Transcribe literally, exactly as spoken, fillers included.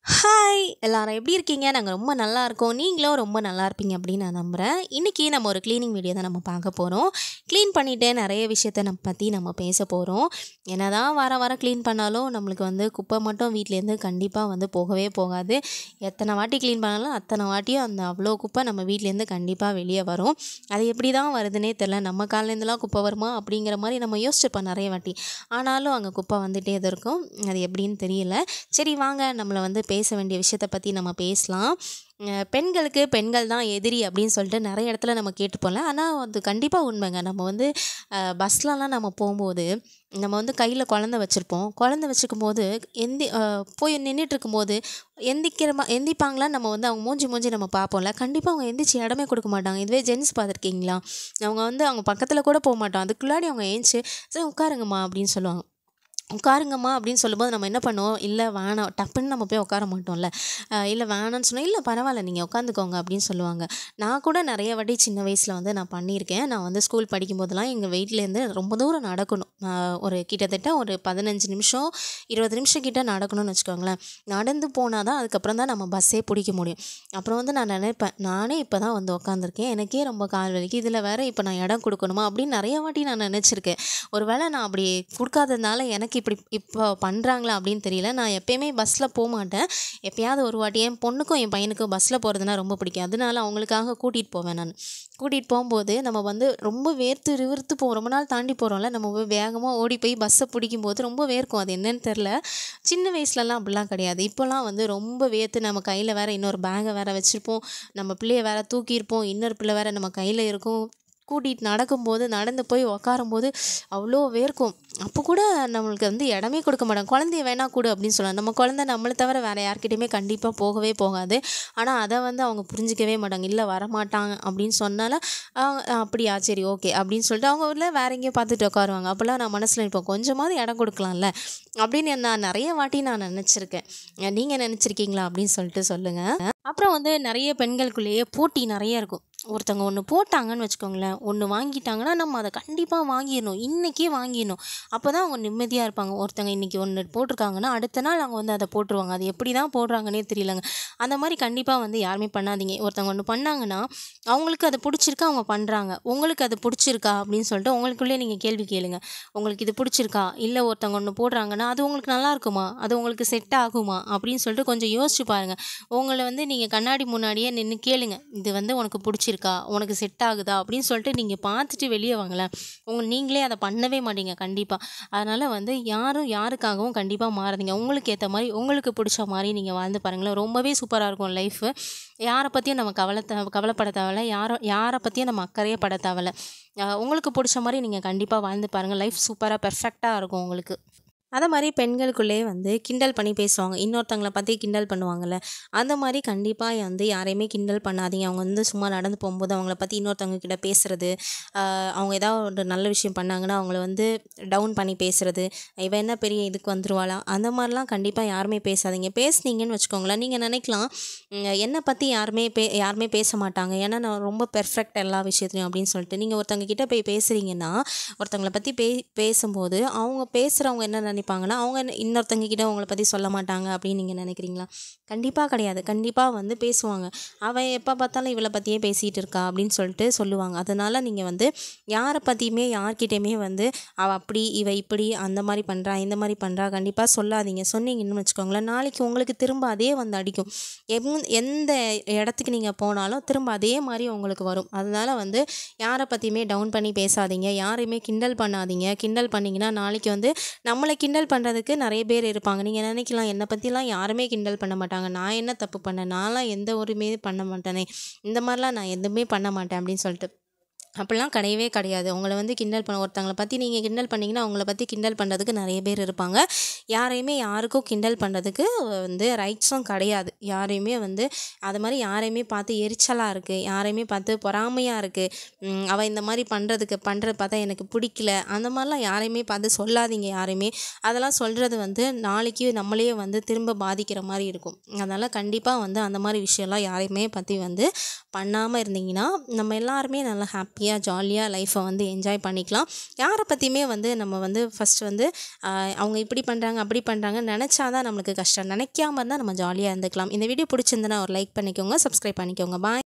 Hi எல்லாரும் எப்படி இருக்கீங்க? நாங்கள் ரொம்ப நல்லா இருக்கோம். நீங்களும் ரொம்ப நல்லா இருப்பீங்க அப்படின்னு நான் நம்புகிறேன். இன்றைக்கி நம்ம ஒரு க்ளீனிங் வீடியோ தான் நம்ம பார்க்க போகிறோம். க்ளீன் பண்ணிவிட்டு நிறைய விஷயத்த நம்ம பற்றி நம்ம பேச போகிறோம். என்ன தான் வார வாரம் க்ளீன் பண்ணாலும் நம்மளுக்கு வந்து குப்பை மட்டும் வீட்டிலேருந்து கண்டிப்பாக வந்து போகவே போகாது. எத்தனை வாட்டி க்ளீன் பண்ணாலும் அத்தனை வாட்டியும் அந்த அவ்வளோ குப்பை நம்ம வீட்டிலேருந்து கண்டிப்பாக வெளியே வரும். அது எப்படி தான் வருதுன்னே தெரில. நம்ம கால்லேருந்துலாம் குப்பை வருமா அப்படிங்கிற மாதிரி நம்ம யோசிச்சுப்போம் நிறைய வாட்டி. ஆனாலும் அங்கே குப்பை வந்துகிட்டே தான் இருக்கும். அது எப்படின்னு தெரியல. சரி வாங்க நம்மளை வந்து பேச வேண்டிய விஷயத்தை பற்றி நம்ம பேசலாம். பெண்களுக்கு பெண்கள் தான் எதிரி அப்படின்னு சொல்லிட்டு நிறைய இடத்துல நம்ம கேட்டுப்போம்ல. ஆனால் அது கண்டிப்பாக உண்மைங்க. நம்ம வந்து பஸ்லலாம் நம்ம போகும்போது நம்ம வந்து கையில் குழந்த வச்சுருப்போம். குழந்த வச்சுருக்கும் போது எந்தி போய் நின்றுட்டுருக்கும் போது எந்திக்கிறமா எந்திப்பாங்களான்னு நம்ம வந்து அவங்க மூஞ்சி மூஞ்சி நம்ம பார்ப்போம்ல. கண்டிப்பாக அவங்க எந்திரிச்சு இடமே கொடுக்க மாட்டாங்க. இதுவே ஜென்ஸ் பார்த்துருக்கீங்களா? அவங்க வந்து அவங்க பக்கத்தில் கூட போக மாட்டோம். அதுக்குள்ளாடி அவங்க ஏஞ்சி சரி உட்காருங்கம்மா அப்படின்னு சொல்லுவாங்க. உட்காருங்கம்மா அப்படின்னு சொல்லும்போது நம்ம என்ன பண்ணுவோம், இல்லை வேணாம் டப்புன்னு நம்ம போய் உட்கார மாட்டோம்ல. இல்லை வேணான்னு சொன்னால் இல்லை பரவாயில்ல நீங்கள் உட்காந்துக்கோங்க அப்படின்னு சொல்லுவாங்க. நான் கூட நிறைய வாட்டி சின்ன வயசில் வந்து நான் பண்ணியிருக்கேன். நான் வந்து ஸ்கூல் படிக்கும்போதெல்லாம் எங்கள் வீட்டிலேருந்து ரொம்ப தூரம் நடக்கணும். ஒரு கிட்டத்தட்ட ஒரு பதினஞ்சு நிமிஷம் இருபது நிமிஷம் கிட்ட நடக்கணும்னு வச்சுக்கோங்களேன். நடந்து போனால் தான் அதுக்கப்புறம் தான் நம்ம பஸ்ஸே பிடிக்க முடியும். அப்புறம் வந்து நான் நினைப்பேன், நானே இப்போ தான் வந்து உட்காந்துருக்கேன், எனக்கே ரொம்ப கால் வலிக்கு, இதில் வேறு இப்போ நான் இடம் கொடுக்கணுமா அப்படின்னு நிறைய வாட்டி நான் நினச்சிருக்கேன். ஒரு வேளை நான் அப்படி கொடுக்காததுனால எனக்கு இப்படி இப்போ பண்ணுறாங்களா அப்படின்னு தெரியல. நான் எப்போயுமே பஸ்ஸில் போக மாட்டேன். எப்போயாவது ஒரு வாட்டி என் பொண்ணுக்கும் என் பையனுக்கும் பஸ்ஸில் போகிறதுனா ரொம்ப பிடிக்கும். அதனால அவங்களுக்காக கூட்டிகிட்டு போவேன் நான். கூட்டிகிட்டு போகும்போது நம்ம வந்து ரொம்ப வேர்த்து விறுவிறுத்து போவோம். ரொம்ப நாள் தாண்டி போகிறோம்ல, நம்ம போய் வேகமாக ஓடி போய் பஸ்ஸை பிடிக்கும்போது ரொம்ப வேர்க்கும். அது என்னன்னு தெரில. சின்ன வயசுலலாம் அப்படிலாம் கிடையாது. இப்போலாம் வந்து ரொம்ப வேர்த்து நம்ம கையில் வேறு இன்னொரு பேகை வேறு வச்சுருப்போம். நம்ம பிள்ளைய வேறு தூக்கியிருப்போம். இன்னொரு பிள்ளை வேறு நம்ம கையில் இருக்கும். கூட்டிகிட்டு நடக்கும்போது நடந்து போய் உக்காரும்போது அவ்வளோ வேர்க்கும். அப்போ கூட நம்மளுக்கு வந்து இடமே கொடுக்க மாட்டாங்க. குழந்தைய வேணா கொடு அப்படின்னு சொல்லுவாங்க. நம்ம குழந்தை நம்மளை தவிர வேறு யார்கிட்டையுமே கண்டிப்பாக போகவே போகாது. ஆனால் அதை வந்து அவங்க புரிஞ்சிக்கவே மாட்டாங்க. இல்லை வரமாட்டாங்க அப்படின்னு சொன்னாலும் அவங்க அப்படியா சரி ஓகே அப்படின்னு சொல்லிட்டு அவங்க ஊரில் வேற எங்கேயும் பார்த்துட்டு உட்காருவாங்க. அப்போல்லாம் நான் மனசில் நினைப்பேன், கொஞ்சமாவது இடம் கொடுக்கலாம்ல அப்படின்னு நான் நிறைய வாட்டி நான் நினச்சிருக்கேன். நீங்கள் நினச்சிருக்கீங்களா அப்படின்னு சொல்லிட்டு சொல்லுங்கள். அப்புறம் வந்து நிறைய பெண்களுக்குள்ளேயே போட்டி நிறைய இருக்கும். ஒருத்தவங்க ஒன்று போட்டாங்கன்னு வச்சுக்கோங்களேன், ஒன்று வாங்கிட்டாங்கன்னா நம்ம அதை கண்டிப்பாக வாங்கிடணும், இன்றைக்கே வாங்கிடணும். அப்போ தான் அவங்க நிம்மதியாக இருப்பாங்க. ஒருத்தவங்க இன்றைக்கி ஒன்று போட்டிருக்காங்கன்னா அடுத்த நாள் அவங்க வந்து அதை போட்டுருவாங்க. அது எப்படி தான் போடுறாங்கன்னே தெரியலங்க. அந்த மாதிரி கண்டிப்பாக வந்து யாருமே பண்ணாதீங்க. ஒருத்தவங்க ஒன்று பண்ணாங்கன்னா அவங்களுக்கு அது பிடிச்சிருக்கா, அவங்க பண்ணுறாங்க, உங்களுக்கு அது பிடிச்சிருக்கா அப்படின்னு சொல்லிட்டு உங்களுக்குள்ளே நீங்கள் கேள்வி கேளுங்க. உங்களுக்கு இது பிடிச்சிருக்கா? இல்லை ஒருத்தவங்க ஒன்று போடுறாங்கன்னா அது உங்களுக்கு நல்லா இருக்குமா, அது உங்களுக்கு செட் ஆகுமா அப்படின்னு சொல்லிட்டு கொஞ்சம் யோசிச்சு பாருங்கள். உங்களை வந்து நீங்கள் கண்ணாடி முன்னாடியே நின்று கேளுங்க, இது வந்து உனக்கு பிடிச்சி இருக்கா, உனக்கு செட் ஆகுதா அப்படின்னு சொல்லிட்டு நீங்கள் பார்த்துட்டு வெளியே வாங்களேன். உங்க நீங்களே அதை பண்ணவே மாட்டீங்க கண்டிப்பாக. அதனால் வந்து யாரும் யாருக்காகவும் கண்டிப்பாக மாறாதீங்க. உங்களுக்கு ஏற்ற மாதிரி உங்களுக்கு பிடிச்ச மாதிரி நீங்கள் வாழ்ந்து பாருங்களேன். ரொம்பவே சூப்பராக இருக்கும் லைஃபு. யாரை பற்றியும் நம்ம கவலை கவலைப்பட தேவையில்ல. யாரை யாரை பற்றியும் நம்ம அக்கறையே பட தேவையில்ல. உங்களுக்கு பிடிச்ச மாதிரி நீங்கள் கண்டிப்பாக வாழ்ந்து பாருங்கள். லைஃப் சூப்பராக பெர்ஃபெக்டாக இருக்கும் உங்களுக்கு. அதை மாதிரி பெண்களுக்குள்ளே வந்து கிண்டல் பண்ணி பேசுவாங்க. இன்னொருத்தவங்களை பற்றி கிண்டல் பண்ணுவாங்கள்ல, அந்த மாதிரி கண்டிப்பாக வந்து யாரையுமே கிண்டல் பண்ணாதீங்க. அவங்க வந்து சும்மா நடந்து போகும்போது அவங்கள பற்றி இன்னொருத்தவங்க கிட்ட பேசுகிறது, அவங்க ஏதாவது ஒரு நல்ல விஷயம் பண்ணாங்கன்னா அவங்கள வந்து டவுன் பண்ணி பேசுகிறது, இவன் என்ன பெரிய இதுக்கு வந்துருவாளா, அந்த மாதிரிலாம் கண்டிப்பாக யாருமே பேசாதீங்க. பேசுனீங்கன்னு வச்சுக்கோங்களேன், நீங்கள் நினைக்கலாம் என்னை பற்றி யாருமே பே யாருமே பேச மாட்டாங்க, ஏன்னா நான் ரொம்ப பெர்ஃபெக்ட் எல்லா விஷயத்துலையும் அப்படின்னு சொல்லிட்டு நீங்கள் ஒருத்தவங்க கிட்ட போய் பேசுகிறீங்கன்னா, ஒருத்தவங்களை பற்றி பே பேசும்போது அவங்க பேசுகிறவங்க என்ன நினைப்பாங்கன்னா அவங்க இன்னொருத்தங்க கிட்ட அவங்கள பற்றி சொல்ல மாட்டாங்க அப்படின்னு நீங்கள் நினைக்கிறீங்களா? கண்டிப்பாக கிடையாது. கண்டிப்பாக வந்து பேசுவாங்க. அவள் எப்போ பார்த்தாலும் இவளை பற்றியே பேசிகிட்டு இருக்கா அப்படின்னு சொல்லிட்டு சொல்லுவாங்க. அதனால் நீங்கள் வந்து யாரை பற்றியுமே யார்கிட்டையுமே வந்து அவள் அப்படி இவ இப்படி அந்த மாதிரி பண்ணுறா இந்த மாதிரி பண்ணுறா கண்டிப்பாக சொல்லாதீங்க. சொன்னீங்கன்னு வச்சுக்கோங்களேன், நாளைக்கு உங்களுக்கு திரும்ப அதே வந்து அடிக்கும். எங் எந்த இடத்துக்கு நீங்கள் போனாலும் திரும்ப அதே மாதிரி உங்களுக்கு வரும். அதனால் வந்து யாரை பற்றியுமே டவுன் பண்ணி பேசாதீங்க. யாரையுமே கிண்டல் பண்ணாதீங்க. கிண்டல் பண்ணிங்கன்னா நாளைக்கு வந்து நம்மளை கிண்டல் பண்ணுறதுக்கு நிறைய பேர் இருப்பாங்க. நீங்கள் நினைக்கலாம் என்னை பற்றிலாம் யாருமே கிண்டல் பண்ண மாட்டாங்க, நான் என்ன தப்பு பண்ணேன், நான்லாம் எந்த ஒருமே பண்ண மாட்டேனே, இந்த மாதிரிலாம் நான் எதுவுமே பண்ண மாட்டேன் அப்படின்னு சொல்லிட்டு அப்படிலாம் கிடையவே கிடையாது. அவங்கள வந்து கிண்டல் பண்ண ஒருத்தவங்களை பற்றி நீங்கள் கிண்டல் பண்ணிங்கன்னா அவங்கள பற்றி கிண்டல் பண்ணுறதுக்கு நிறைய பேர் இருப்பாங்க. யாரையுமே யாருக்கும் கிண்டல் பண்ணுறதுக்கு வந்து ரைட்ஸும் கிடையாது. யாரையுமே வந்து அது மாதிரி யாரையுமே பார்த்து எரிச்சலாக இருக்குது, யாரையுமே பார்த்து பொறாமையாக இருக்குது, அவள் இந்த மாதிரி பண்ணுறதுக்கு பண்ணுறது பார்த்தா எனக்கு பிடிக்கல, அந்த மாதிரிலாம் யாரையுமே பார்த்து சொல்லாதீங்க. யாரையுமே அதெல்லாம் சொல்கிறது வந்து நாளைக்கு நம்மளே வந்து திரும்ப பாதிக்கிற மாதிரி இருக்கும். அதனால் கண்டிப்பாக வந்து அந்த மாதிரி விஷயம்லாம் யாரையுமே பற்றி வந்து பண்ணாமல் இருந்தீங்கன்னா நம்ம எல்லாருமே நல்லா ஹாப்பியாக ஹாப்பியாக ஜாலியாக லைஃப்பை வந்து என்ஜாய் பண்ணிக்கலாம். யாரை பற்றியுமே வந்து நம்ம வந்து ஃபஸ்ட் வந்து ஆஹ், அவங்க இப்படி பண்ணுறாங்க அப்படி பண்ணுறாங்க நினச்சாதான் நம்மளுக்கு கஷ்டம். நினைக்காம இருந்தால் நம்ம ஜாலியாக இருந்துக்கலாம். இந்த வீடியோ பிடிச்சிருந்தனா ஒரு லைக் பண்ணிக்கோங்க, சப்ஸ்கிரைப் பண்ணிக்கோங்க. பாய்.